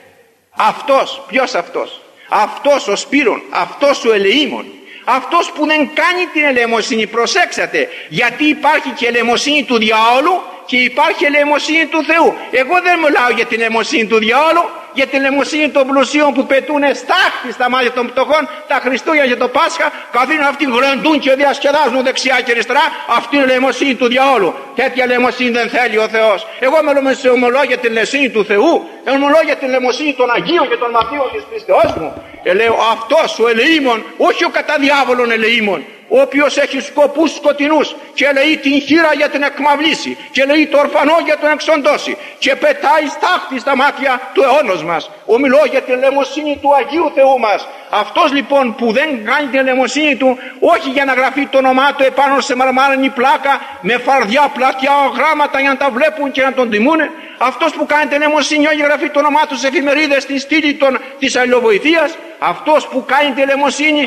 Speaker 2: αυτός, ποιος αυτός? Αυτός ο Σπύρων, αυτός ο ελεήμων, αυτός που δεν κάνει την ελεημοσύνη. Προσέξατε, γιατί υπάρχει και ελεημοσύνη του διάολου και υπάρχει ελεημοσύνη του Θεού. Εγώ δεν μιλάω για την ελεημοσύνη του διάολου, για την ελεημοσύνη των πλουσίων που πετούν στάχτη στα μάτια των πτωχών τα Χριστούγεννα και το Πάσχα, καθόλου αυτοί γλεντούν και διασκεδάζουν δεξιά και αριστερά. Αυτή είναι η ελεημοσύνη του διαόλου. Τέτοια ελεημοσύνη δεν θέλει ο Θεός. Εγώ ομιλώ για την ελεημοσύνη του Θεού, ομιλώ για την ελεημοσύνη των Αγίων και των Μαθίων της πίστεώς μου. Λέω αυτός ο ελεήμων, όχι ο κατά διάβολον ελεήμων, ο οποίος έχει σκοπούς σκοτεινούς και λέει την χείρα για την εκμαυλήσει και λέει το ορφανό για τον εξοντώσει και πετάει στάχτη στα μάτια του αιώνος μας. Ομιλώ για την ελεημοσύνη του Αγίου Θεού μας. Αυτός λοιπόν που δεν κάνει την ελεημοσύνη του, όχι για να γραφεί το όνομά του επάνω σε μαρμάρινη πλάκα με φαρδιά πλατιά γράμματα για να τα βλέπουν και να τον τιμούνε, αυτός που κάνει την ελεημοσύνη, όχι γραφεί το όνομά του σε εφημερίδες στην στήλη της αλληλοβοηθείας, αυτός που κάνει την ελεημοσύνη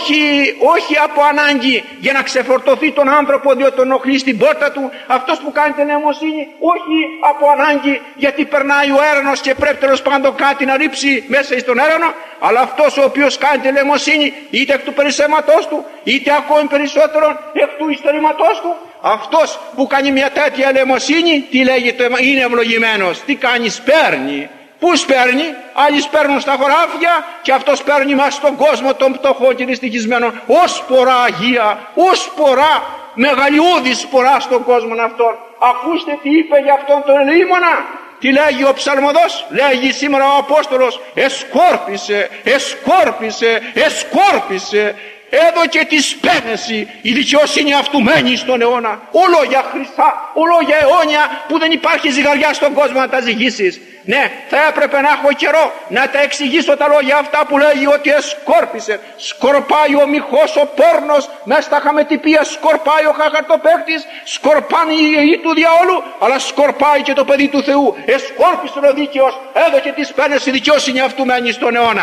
Speaker 2: όχι από ανάγκη για να ξεφορτωθεί τον άνθρωπο διότι τον ενοχλεί στην πόρτα του, αυτός που κάνει την ελεημοσύνη όχι από ανάγκη γιατί περνάει ο έρανος και πρέπει τέλος πάντων κάτι να ρίψει μέσα στον έρανο, αλλά αυτός ο οποίος κάνει την ελεημοσύνη είτε εκ του περισσέματός του είτε ακόμη περισσότερο εκ του υστερήματός του, αυτός που κάνει μια τέτοια ελεημοσύνη, τι λέγεται, είναι ευλογημένος. Τι κάνει? Σπέρνει. Πού σπέρνει? Άλλοι σπέρνουν στα χωράφια και αυτός παίρνει μας στον κόσμο των πτωχών και δυστυχισμένων ως σπορά Αγία, ως σπορά, μεγαλειώδη σπορά στον κόσμο αυτόν. Ακούστε τι είπε για αυτόν τον ελεήμονα. Τι λέγει ο ψαλμοδός? Λέγει σήμερα ο Απόστολος, εσκόρπισε, έδωκε τη σπένεση η δικαιοσύνη αυτού μένει στον αιώνα. Ολόγια χρυσά, ολόγια αιώνια που δεν υπάρχει ζυγαριά στον κόσμο να τα ζυγίσεις. Ναι, θα έπρεπε να έχω καιρό να τα εξηγήσω τα λόγια αυτά που λέγει ότι εσκόρπισε. Σκορπάει ο μυχός ο πόρνος μέσα στα χαμετυπία, σκορπάει ο χαχαρτοπαίκτης, σκορπάνε οι ιεροί του διαόλου, αλλά σκορπάει και το παιδί του Θεού. Εσκόρπισε ο δίκαιος, έδωκε τη σπένεση, η δικαιοσύνη αυτού μένει στον αιώνα.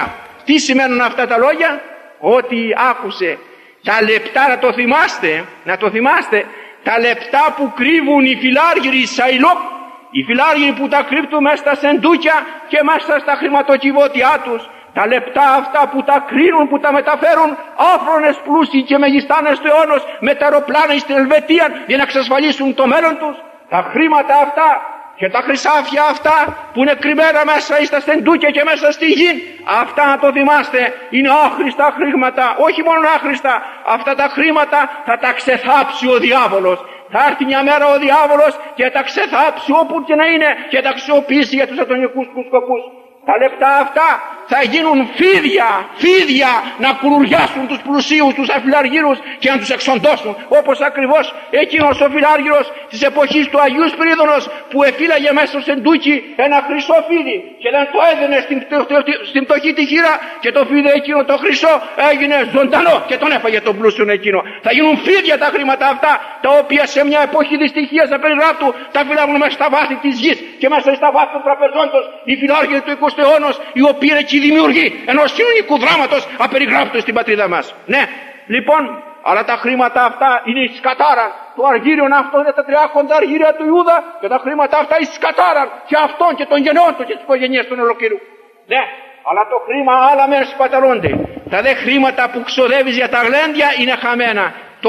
Speaker 2: Τι σημαίνουν αυτά τα λόγια? Ότι άκουσε τα λεπτά, να το θυμάστε, τα λεπτά που κρύβουν οι φιλάργυροι Σαϊλόπ, οι φιλάργυροι που τα κρύπτουν μέσα στα σεντούκια και μέσα στα χρηματοκιβώτια τους, τα λεπτά αυτά που τα κρίνουν, που τα μεταφέρουν άφρονες πλούσιοι και μεγιστάνες του αιώνος με τα αεροπλάνα στην Ελβετία για να εξασφαλίσουν το μέλλον τους, τα χρήματα αυτά και τα χρυσάφια αυτά που είναι κρυμμένα μέσα στα σεντούκια και μέσα στη γη, αυτά να το θυμάστε, είναι άχρηστα χρήματα. Όχι μόνο άχρηστα, αυτά τα χρήματα θα τα ξεθάψει ο διάβολος. Θα έρθει μια μέρα ο διάβολος και θα τα ξεθάψει όπου και να είναι και τα αξιοποιήσει για τους ατονικούς του σκοπούς. Τα λεπτά αυτά θα γίνουν φίδια να κουρουριάσουν τους πλουσίους, τους αφιλαργύρους και να τους εξοντώσουν, όπως ακριβώς εκείνος ο φιλάργυρος της εποχής του Αγίου Σπυρίδωνος που εφύλαγε μέσα στο σεντούκι ένα χρυσό φίδι και δεν το έδαινε στην πτωχή τη χείρα και το φίδι εκείνο το χρυσό έγινε ζωντανό και τον έφαγε τον πλούσιον εκείνο. Θα γίνουν φίδια τα χρήματα αυτά, τα οποία σε μια εποχή δυστυχίας απεριγράπτου τα φυλάγουν μέσα στα βάθη της γης και μέσα στα βάθη των τραπεζών τους οι φιλάργυροι του 20ου αιώνα, οι οποίοι είναι και οι δημιουργοί ενός κοινωνικού δράματος απεριγράπτου στην πατρίδα μας. Ναι, λοιπόν, αλλά τα χρήματα αυτά είναι η σκατάρα. Το αργύριον αυτό είναι τα 300 αργύρια του Ιούδα και τα χρήματα αυτά η σκατάρα και αυτών και των γενναιών του και της οικογένειας των ολοκλήρου. Ναι, αλλά το χρήμα άλλα μέρα σπαταλώνται. Τα δε χρήματα που ξοδεύεις για τα γλέντια είναι χαμένα. Το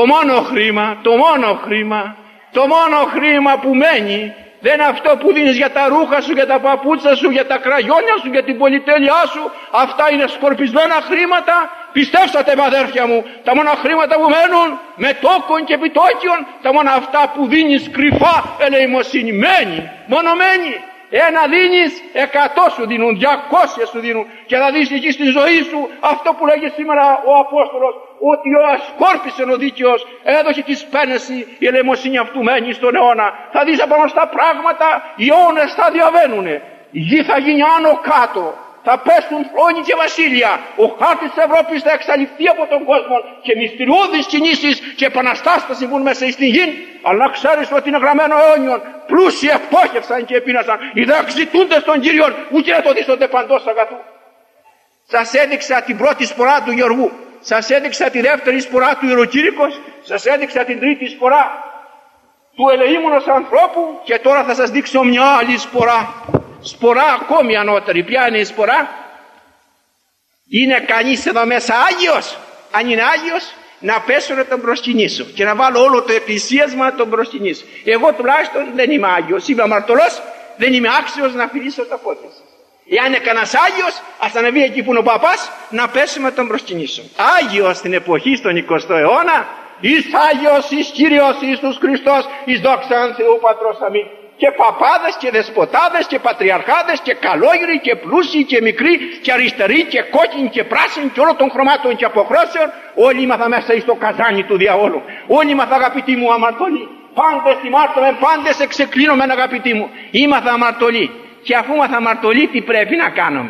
Speaker 2: μόνο χρήμα που μένει δεν είναι αυτό που δίνεις για τα ρούχα σου, για τα παπούτσα σου, για τα κραγιόνια σου, για την πολυτέλειά σου. Αυτά είναι σκορπισμένα χρήματα. Πιστέψατε με αδέρφια μου, τα μόνα χρήματα που μένουν με τόκον και επιτόκιον, τα μόνα αυτά που δίνεις κρυφά ελεημοσύνη. Μόνο μένει. Ένα δίνεις, 100 σου δίνουν, 200 σου δίνουν και θα δεις εκεί στη ζωή σου αυτό που λέγει σήμερα ο Απόστολος, ότι ο ασκόρπισε ο δίκαιος, έδωσε τη σπένεση, η ελεημοσύνη αυτού μένει στον αιώνα. Θα δεις απάνω στα πράγματα, οι αιώνες θα διαβαίνουνε, η γη θα γίνει άνω κάτω, θα πέσουν θρόνοι και βασίλεια, ο χάρτης της Ευρώπης θα εξαλειφθεί από τον κόσμο και μυστηριώδεις κινήσεις και επαναστάσεις θα συμβούν μέσα στην γη. Αλλά να ξέρεις ότι είναι γραμμένο αιώνιον, πλούσιοι επόχευσαν και επίνασαν, οι δεξιτούντες των Κύριων, ούτε να το δίσονται παντός αγαθού. Σας έδειξα την πρώτη σπορά του Γεωργού, σας έδειξα τη δεύτερη σπορά του Ιεροκήρυκος, σας έδειξα την τρίτη σπορά του ελεήμονος ανθρώπου και τώρα θα σας δείξω μια άλλη σπορά. Σπορά ακόμη ανώτερη. Ποια είναι η σπορά? Είναι κανείς εδώ μέσα Άγιος? Αν είναι Άγιος, να πέσω να τον προσκυνήσω και να βάλω όλο το επισίασμα να τον προσκυνήσω. Εγώ τουλάχιστον δεν είμαι Άγιος, είμαι αμαρτωλός, δεν είμαι άξιος να φιλήσω τα πόδια σας. Εάν είναι κανένας Άγιος, ας ανεβεί εκεί που είναι ο παπάς, να πέσουμε να τον προσκυνήσω. Άγιος στην εποχή στον 20ο αιώνα, εις Άγιος, εις Κύριος Ιησούς Χριστός, εις δόξαν Θεού Πατρός αμήν. Και παπάδες και δεσποτάδες και πατριαρχάδες και καλόγυροι και πλούσιοι και μικροί και αριστεροί και κόκκινοι και πράσινοι και όλων των χρωμάτων και αποχρώσεων, όλοι ήμαθα μέσα στο καζάνι του διαόλου. Όλοι ήμαθα, αγαπητοί μου, αμαρτωλοί. Πάντες θυμάρτομαι, πάντες εξεκλίνομαι, αγαπητοί μου. Ήμαθα αμαρτωλοί. Και αφού ήμαθα αμαρτωλοί, τι πρέπει να κάνουμε?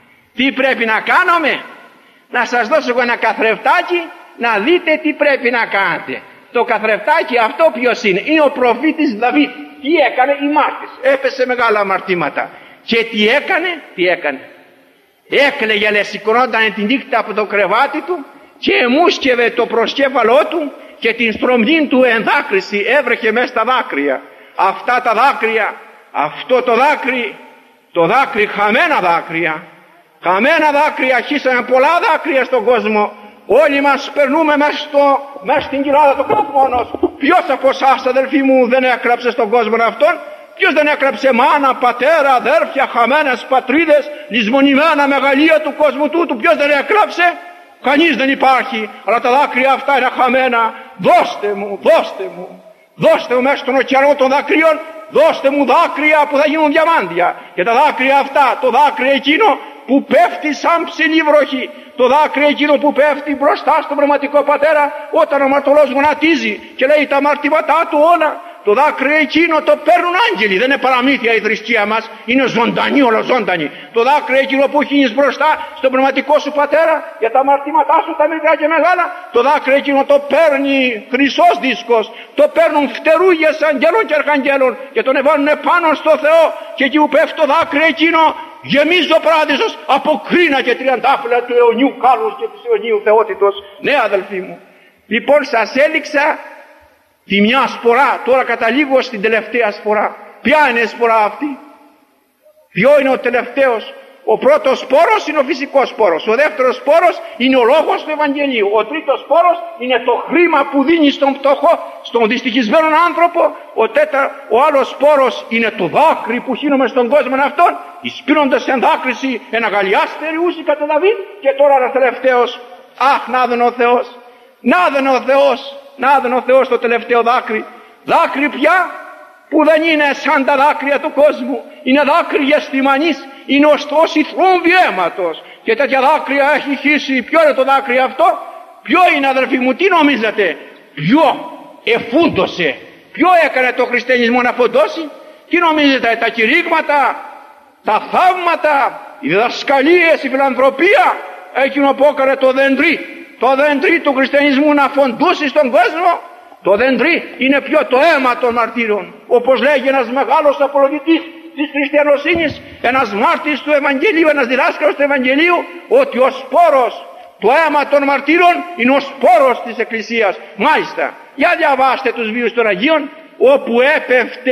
Speaker 2: Να σας δώσω εγώ ένα καθρεφτάκι να δείτε τι πρέπει να κάνετε. Το καθρεφτάκι αυτό ποιος είναι? Είναι ο προφήτης Δαβίδ. Τι έκανε? Ημάρτης. Έπεσε μεγάλα αμαρτήματα. Και τι έκανε? Έκλαιγε, λέει, σηκωνόταν τη νύχτα από το κρεβάτι του και μουσκευε το προσκέφαλό του και την στρομνή του ενδάκρυση έβρεχε μέσα στα δάκρυα. Αυτά τα δάκρυα, αυτό το δάκρυ, χαμένα δάκρυα, αρχίσανε πολλά δάκρυα στον κόσμο. Όλοι μας περνούμε μέσα στην κοιλάδα του κόσμου. Ποιος από εσάς, αδελφοί μου, δεν έκλαψε στον κόσμο αυτόν? Ποιος δεν έκλαψε μάνα, πατέρα, αδέρφια, χαμένες πατρίδες, λησμονημένα μεγαλεία του κόσμου τούτου? Ποιος δεν έκλαψε? Κανείς δεν υπάρχει. Αλλά τα δάκρυα αυτά είναι χαμένα. Δώστε μου μέσα στον ωκεανό των δακρύων, δώστε μου δάκρυα που θα γίνουν διαμάντια. Και τα δάκρυα αυτά, το δάκρυ εκείνο που πέφτει σαν ψηλή βροχή, το δάκρυ εκείνο που πέφτει μπροστά στον πνευματικό πατέρα όταν ο αμαρτωλός γονατίζει και λέει τα αμαρτήματά του όλα, το δάκρυ εκείνο το παίρνουν άγγελοι. Δεν είναι παραμύθια η θρησκεία μας, είναι ζωντανή, ολοζώντανη. Το δάκρυ εκείνο που χύνεις μπροστά στον πνευματικό σου πατέρα για τα αμαρτήματά σου τα μικρά και μεγάλα, το δάκρυ εκείνο το παίρνει χρυσός δίσκος, το παίρνουν φτερούγες αγγέλων και αρχαγγέλων και τον εβάλουν πάνω στο Θεό, και εκεί που πέφτει το δάκρυ εκείνο
Speaker 3: Γεμίζει ο παράδεισος από κρίνα και τριαντάφυλλα του αιωνίου κάλους και της αιωνίου θεότητος. Ναι, αδελφοί μου. Λοιπόν, σας έλειξα τη μια σπορά. Τώρα καταλήγω στην τελευταία σπορά. Ποια είναι η σπορά αυτή? Ποιο είναι ο τελευταίος? Ο πρώτος σπόρος είναι ο φυσικός σπόρος. Ο δεύτερος σπόρος είναι ο λόγος του Ευαγγελίου. Ο τρίτος σπόρος είναι το χρήμα που δίνει στον πτωχό, στον δυστυχισμένο άνθρωπο. Ο άλλος σπόρος είναι το δάκρυ που χύνομαι στον κόσμο αυτόν, εισπίνοντας εν δάκρυση εν αγαλιάστερη ούση κατά Δαβίδ. Και τώρα ένας τελευταίος. Αχ, να δουν ο Θεός. Να δουν ο Θεός. Να δουν ο Θεός το τελευταίο δάκρυ. Δάκρυ πια που δεν είναι σαν τα δάκρυα του κόσμου. Είναι δάκρυα στιμανής. Είναι ωστόσο η θρόμβη αίματος. Και τέτοια δάκρυα έχει χύσει. Ποιο είναι το δάκρυ αυτό? Ποιο είναι, αδερφοί μου? Τι νομίζετε? Ποιο εφούντωσε? Ποιο έκανε το χριστιανισμό να φοντώσει? Τι νομίζετε? Τα κηρύγματα, τα θαύματα, οι διδασκαλίες, η φιλανθρωπία? Εκείνο που έκανε το δεντρί. Το δεντρί του χριστιανισμού να φοντούσει στον κόσμο. Το δεντρί είναι πιο το αίμα των μαρτύρων. Όπως λέγει ένας μεγάλος απολογητής της χριστιανοσύνης, ένας μάρτυρης του Ευαγγελίου, ένας διδάσκαλος του Ευαγγελίου, ότι ο σπόρος, το αίμα των μαρτύρων είναι ο σπόρος της Εκκλησίας. Μάλιστα, για διαβάστε τους βίους των Αγίων, όπου έπεφτε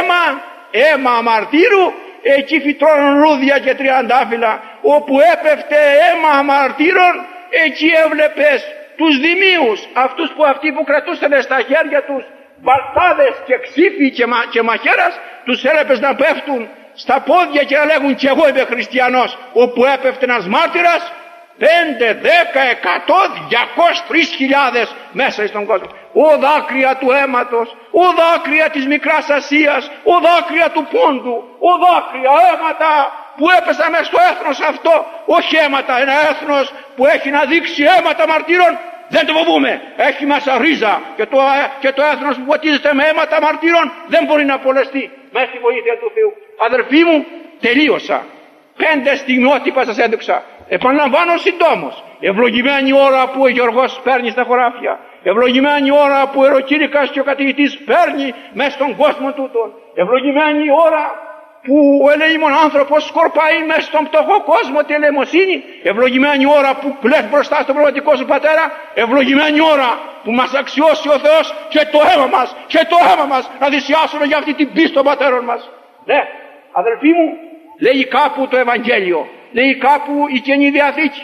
Speaker 3: αίμα μαρτύρου, εκεί φυτρώνουν λούδια και τριαντάφυλλα. Όπου έπεφτε αίμα μαρτύρων, εκεί έβλεπες τους δημίους, αυτοί που κρατούσαν στα χέρια τους βαλτάδες και ξύφη και μαχαίρας, τους έλεπες να πέφτουν στα πόδια και να λέγουν κι εγώ είμαι χριστιανός. Όπου έπεφτε ένας μάρτυρας, 5, 10, 100, 200, 3.000 μέσα στον κόσμο. Ο δάκρυα του αίματος, ο δάκρυα της Μικράς Ασίας, ο δάκρυα του πόντου, ο δάκρυα αίματα που έπεσαν μέσα στο έθνος αυτό. Όχι αίματα, ένα έθνος που έχει να δείξει αίματα μαρτύρων. Δεν το φοβούμε. Έχει μέσα ρίζα και το έθνος που ποτίζεται με αίματα μαρτύρων δεν μπορεί να απολεστεί μέσα στη βοήθεια του Θεού. Αδερφοί μου, τελείωσα. 5 στιγμιότυπα σας έδειξα. Επαναλαμβάνω συντόμως. Ευλογημένη η ώρα που ο Γιώργος παίρνει στα χωράφια. Ευλογημένη η ώρα που ο Ιεροκήρυκας και ο καθηγητής παίρνει μέσα στον κόσμο τούτον. Ευλογημένη η ώρα που ο ελεήμων άνθρωπος σκορπάει μέσα στον πτωχό κόσμο τη ελεημοσύνη. Ευλογημένη η ώρα που κλαις μπροστά στον πνευματικό σου πατέρα. Ευλογημένη η ώρα που μας αξιώσει ο Θεός και το αίμα μας να θυσιάσουμε για αυτή την πίστη των πατέρων μας. Ναι, αδελφοί μου, λέει κάπου το Ευαγγέλιο, λέει κάπου η Καινή Διαθήκη,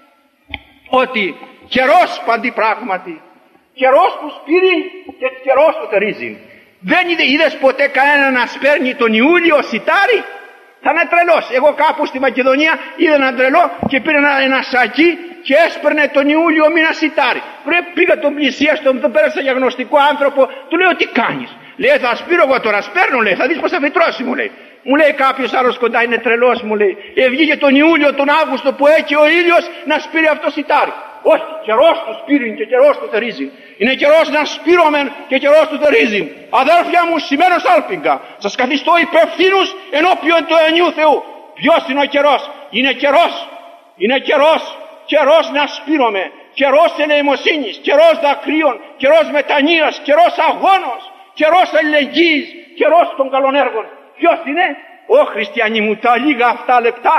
Speaker 3: ότι καιρός παντί πράγματι, καιρός που σπείρει και καιρός που θερίζει. Δεν είδες ποτέ κανένα να σπέρνει τον Ιούλιο σιτάρι? Θα είναι τρελός. Εγώ κάπου στη Μακεδονία είδα έναν τρελό και πήρε ένα σακί και έσπερνε τον Ιούλιο μήνα σιτάρι. Πήγα τον πλησία, τον πέρασα για γνωστικό άνθρωπο, του λέω τι κάνεις? Λέει θα σπείρω εγώ τώρα, σπέρνω, λέει, θα δεις πως θα φυτρώσει, μου λέει. Μου λέει κάποιος άλλος κοντά, είναι τρελός, μου λέει. Βγήκε τον Ιούλιο, τον Αύγουστο που έχει ο ήλιος να σπείρει αυτό σιτάρι. Όχι, καιρός του σπείρει και καιρός του θερίζει. Είναι καιρός να σπείρωμεν και καιρός του θερίζει. Αδέρφια μου, σημαίνος άλπιγγα, σας καθιστώ υπευθύνους ενώπιον του αιωνίου Θεού. Ποιος είναι ο καιρός? Είναι καιρός να σπείρωμε, καιρός ελεημοσύνης, καιρός δακρύων, καιρός μετανοίας, καιρός αγώνος, καιρός αλληλεγγύης, καιρός των καλών έργων. Ποιος είναι? Ω χριστιανοί μου, τα λίγα αυτά λεπτά,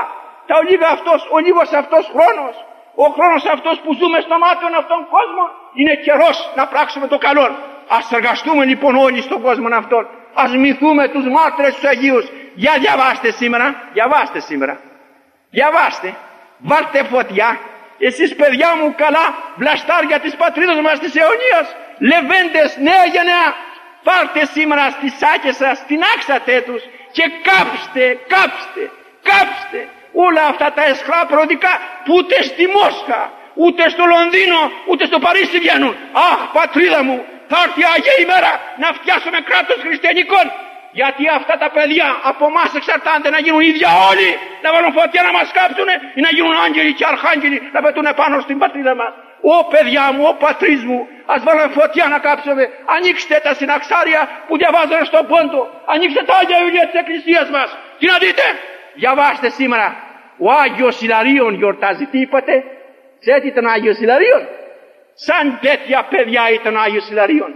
Speaker 3: ο λίγος αυτός χρόνος, ο χρόνος αυτός που ζούμε στο μάτιο αυτόν κόσμο, είναι καιρός να πράξουμε το καλό. Ας εργαστούμε λοιπόν όλοι στον κόσμο αυτόν. Ας μυθούμε τους μάρτυρες τους Αγίους. Για διαβάστε σήμερα. Διαβάστε. Βάλτε φωτιά. Εσείς παιδιά μου καλά, βλαστάρια της πατρίδας μας της αιωνίας, λεβέντες νέα γενναία, πάρτε σήμερα στις σάκες σας, τινάξατε τους και κάψτε όλα αυτά τα αισχρά προοδικά που ούτε στη Μόσχα, ούτε στο Λονδίνο, ούτε στο Παρίσι βγαίνουν. Αχ πατρίδα μου, θα έρθει η Αγία ημέρα να φτιάσουμε κράτος χριστιανικών. Γιατί αυτά τα παιδιά από εμάς εξαρτάται να γίνουν ίδια όλοι, να βάλουν φωτιά να μας κάψουν ή να γίνουν άγγελοι και αρχάγγελοι να πετούν πάνω στην πατρίδα μας. Ω παιδιά μου, ω πατρίς μου, ας βάλουμε φωτιά να κάψουμε. Ανοίξτε τα συναξάρια που διαβάζουν στον πόντο. Ανοίξτε τα Άγια Βιβλία της Εκκλησίας μας. Τι να δείτε? Διαβάστε σήμερα. Ο Άγιος Ιλαρίων γιορτάζει. Τι είπατε? Ξέρετε ήταν ο Άγιος Ιλαρίων? Σαν τέτοια παιδιά ήταν ο Άγιος Ιλαρίων.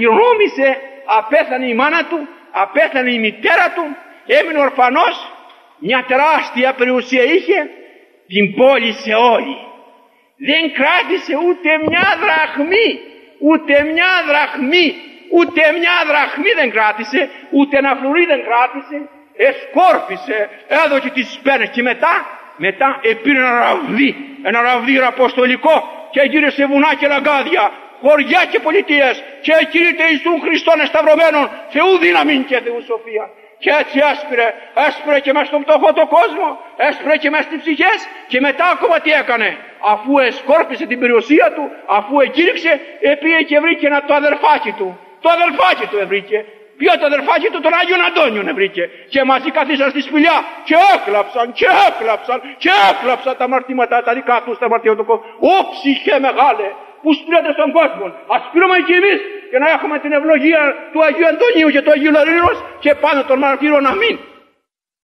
Speaker 3: Εκκληρονόμησε, απέθανε η μάνα του, απέθανε η μητέρα του, έμεινε ορφανός μια τεράστια περιουσία είχε, την πώλησε όλη. Δεν κράτησε ούτε μια δραχμή, ούτε μια δραχμή, ούτε μια δραχμή δεν κράτησε, ούτε ένα φλουρί δεν κράτησε. Εσκόρπισε, έδωκε τις πένες και μετά επήρε ένα ραβδί αποστολικό και γύρισε βουνά και λαγκάδια, χωριά και πολιτείες και κηρύττει Ιησούν Χριστόν εσταυρωμένον, Θεού δύναμη και Θεού σοφία. Και έτσι έσπρε και μες στον φτωχό το κόσμο, έσπρε και μες στις ψυχές, και μετά ακόμα τι έκανε? Αφού εσκόρπισε την περιουσία του, αφού εκήρυξε, επήγε και βρήκε το αδερφάκι του. Το αδερφάκι του ευρήκε. Ποιο το αδερφάκι του? Τον Άγιον Αντώνιον ευρήκε. Και μαζί καθίσαν στη σπηλιά και έκλαψαν τα αμαρτήματα τα δικά τους, τα αμαρτήματα του κόσμου. Ω ψυχέ μεγάλε που σπήρατε στον κόσμο, ας σπήρουμε και εμείς και να έχουμε την ευλογία του Αγίου Αντωνίου και του Αγίου Λαρίνος και πάνω των μαρτύρων. Αμήν.